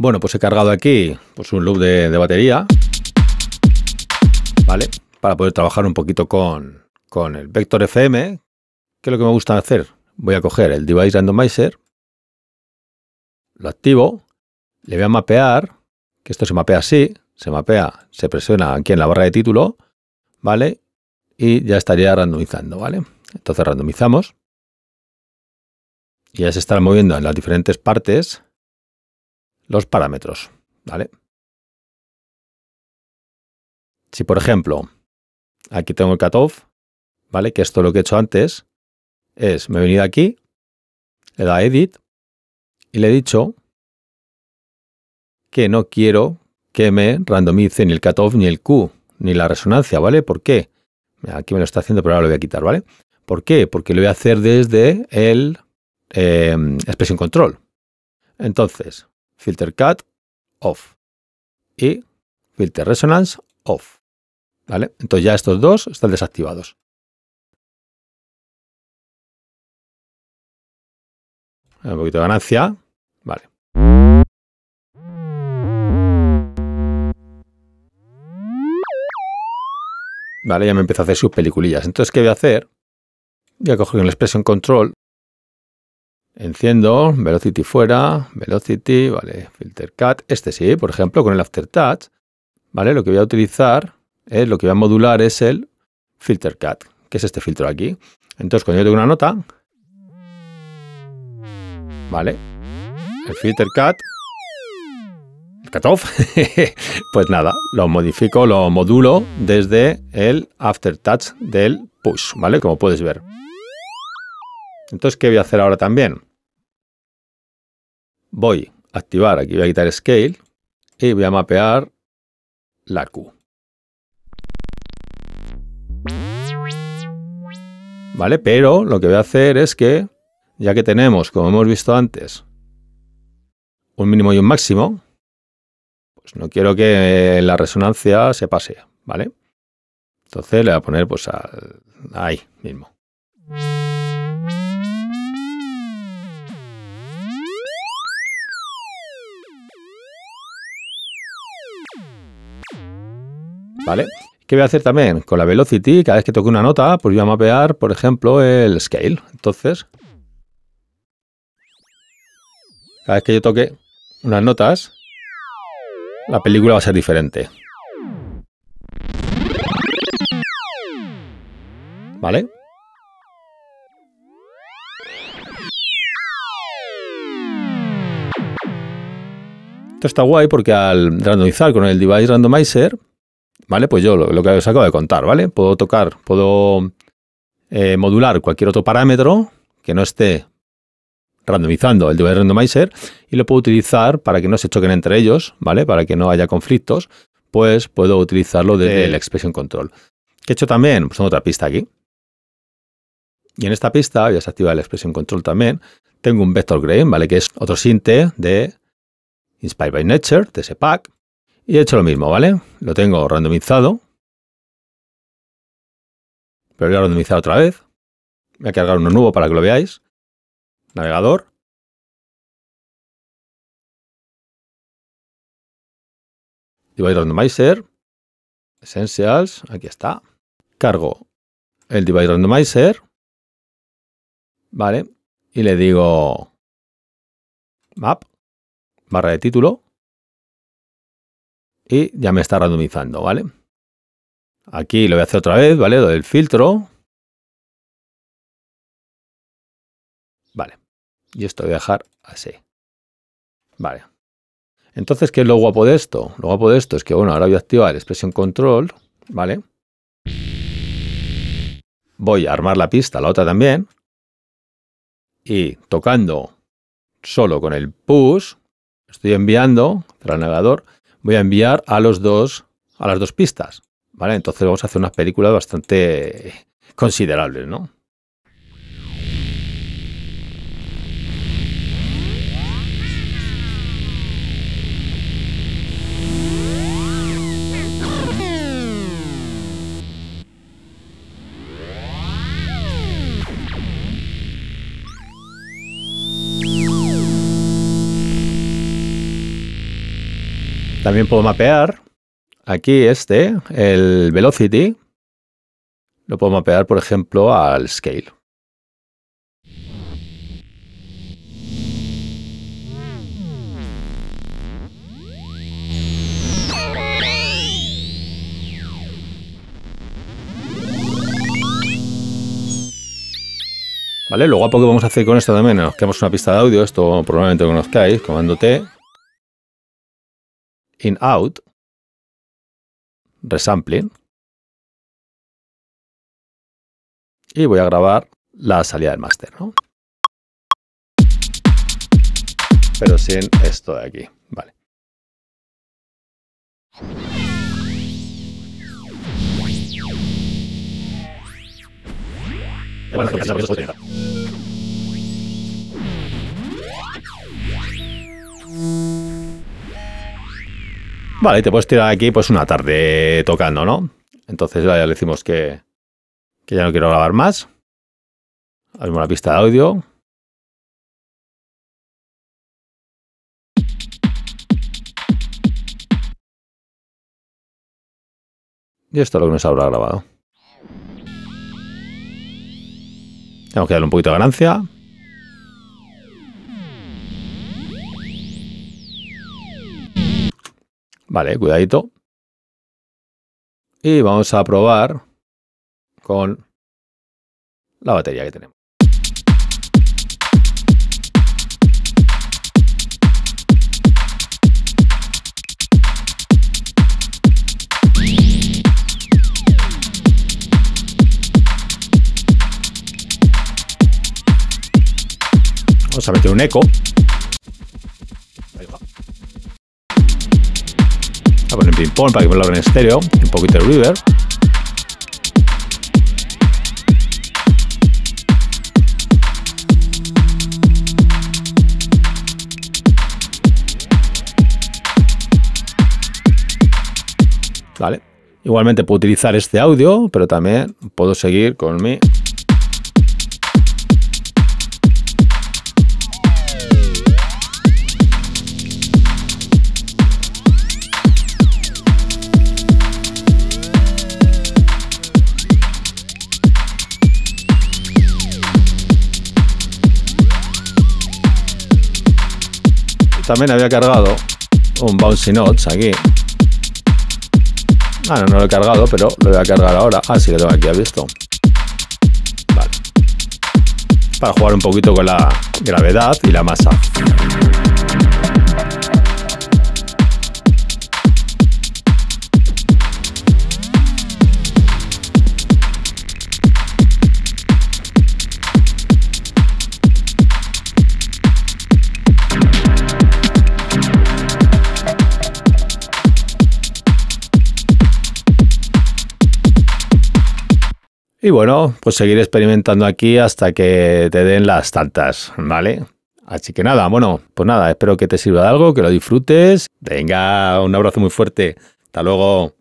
Bueno, pues he cargado aquí pues un loop de batería, ¿vale? Para poder trabajar un poquito con el Vector FM. ¿Qué es lo que me gusta hacer? Voy a coger el Device Randomizer, lo activo, le voy a mapear, que esto se mapea así, se presiona aquí en la barra de título, ¿vale? Y ya estaría randomizando, ¿vale? Entonces randomizamos y ya se estarán moviendo en las diferentes partes los parámetros, ¿vale? Si por ejemplo, aquí tengo el cutoff, ¿vale? Que esto lo que he hecho antes es, me he venido aquí, le he dado a Edit y le he dicho que no quiero que me randomice ni el cutoff ni el Q, ni la resonancia, ¿vale? ¿Por qué? Aquí me lo está haciendo, pero ahora lo voy a quitar, ¿vale? ¿Por qué? Porque lo voy a hacer desde el Expression Control. Entonces, Filter Cut, Off. Y Filter Resonance, Off. ¿Vale? Entonces ya estos dos están desactivados. Un poquito de ganancia. Vale. Vale, ya me empieza a hacer sus peliculillas. Entonces, ¿qué voy a hacer? Voy a coger el Expression Control. Enciendo, Velocity fuera, Velocity, vale, Filter Cut. Este sí, por ejemplo, con el Aftertouch, ¿vale? Lo que voy a utilizar es, lo que voy a modular es el Filter Cut, que es este filtro aquí. Entonces, cuando yo tengo una nota, ¿vale? El Filter Cut, el Cutoff, pues nada, lo modifico, lo modulo desde el Aftertouch del Push, ¿vale? Como puedes ver. Entonces, ¿qué voy a hacer ahora también? Voy a activar, aquí voy a quitar Scale y voy a mapear la Q. ¿Vale? Pero lo que voy a hacer es que, ya que tenemos, como hemos visto antes, un mínimo y un máximo, pues no quiero que la resonancia se pase, ¿vale? Entonces le voy a poner pues ahí mismo. ¿Vale? ¿Qué voy a hacer también? Con la Velocity, cada vez que toque una nota, pues voy a mapear, por ejemplo, el Scale. Entonces, cada vez que yo toque unas notas, la película va a ser diferente. ¿Vale? Esto está guay porque al randomizar con el Device Randomizer, ¿vale? Pues yo lo que os acabo de contar, ¿vale? Puedo modular cualquier otro parámetro que no esté randomizando el Device Randomizer y lo puedo utilizar para que no se choquen entre ellos, ¿vale? Para que no haya conflictos, pues puedo utilizarlo desde el Expression Control. ¿Qué he hecho también? Pues tengo otra pista aquí. Y en esta pista, voy a desactivar el Expression Control también, tengo un Vector Grain, ¿vale? Que es otro sinte de Inspired by Nature, de ese pack. Y he hecho lo mismo, ¿vale? Lo tengo randomizado. Pero voy a randomizar otra vez. Voy a cargar uno nuevo para que lo veáis. Navegador. Device Randomizer. Essentials. Aquí está. Cargo el Device Randomizer. ¿Vale? Y le digo Map. Barra de título. Y ya me está randomizando, ¿vale? Aquí lo voy a hacer otra vez, ¿vale? Lo del filtro. Vale. Y esto lo voy a dejar así. Vale. Entonces, ¿qué es lo guapo de esto? Lo guapo de esto es que, bueno, ahora voy a activar el Expression Control, ¿vale? Voy a armar la pista, la otra también. Y tocando solo con el push, estoy enviando al navegador, voy a enviar a las dos pistas, ¿vale? Entonces vamos a hacer unas películas bastante considerables, ¿no? También puedo mapear aquí el velocity, lo puedo mapear, por ejemplo, al scale. ¿Vale? Lo guapo que vamos a hacer con esto también, nos creamos una pista de audio, esto probablemente lo conozcáis, comando T, in out, resampling, y voy a grabar la salida del máster, ¿no? Pero sin esto de aquí, vale. Vale, y te puedes tirar aquí pues una tarde tocando, ¿no? Entonces ya le decimos que ya no quiero grabar más. Abrimos la pista de audio. Y esto es lo que nos habrá grabado. Tenemos que darle un poquito de ganancia. Vale, cuidadito. Y vamos a probar con la batería que tenemos. Vamos a meter un eco. Ahí va. Voy a poner ping-pong para que me lo abra en estéreo. Un poquito de reverb. Vale. Igualmente puedo utilizar este audio, pero también puedo seguir con mi... También había cargado un Bouncy Notes aquí. Ah, no lo he cargado, pero lo voy a cargar ahora. Ah, sí que tengo aquí, ¿has visto? Vale. Para jugar un poquito con la gravedad y la masa. Y bueno, pues seguir experimentando aquí hasta que te den las tantas, ¿vale? Así que nada, bueno, pues nada, espero que te sirva de algo, que lo disfrutes. Venga, un abrazo muy fuerte. Hasta luego.